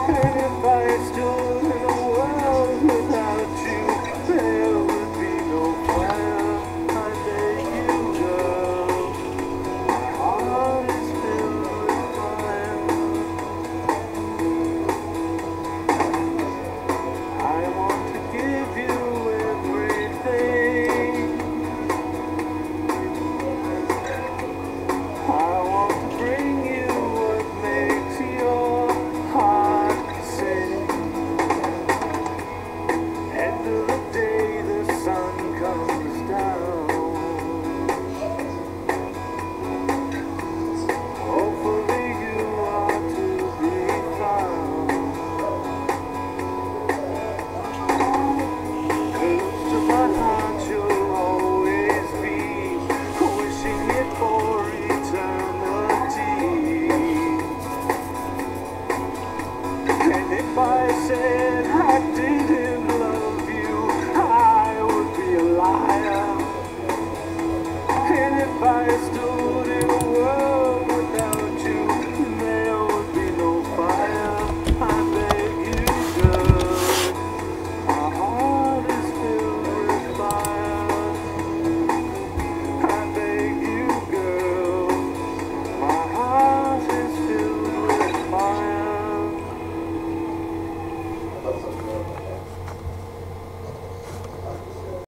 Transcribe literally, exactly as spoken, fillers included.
And if I stood in a world without you, there would be no fire under you, girl. My heart is filled with fire. I want to give you everything. I want to bring you what makes your heart sing. End of the day, the sun comes down. Hopefully you are to be found. Close to my heart you'll always be, wishing it for eternity. And if I said I didn't love you, I would be a liar. And if I stood